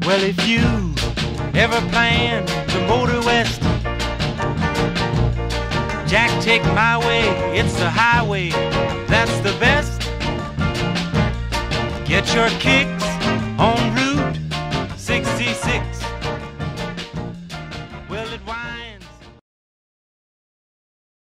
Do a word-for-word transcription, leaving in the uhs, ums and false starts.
Well, if you ever plan to motor west, Jack, take my way, it's the highway, that's the best. Get your kicks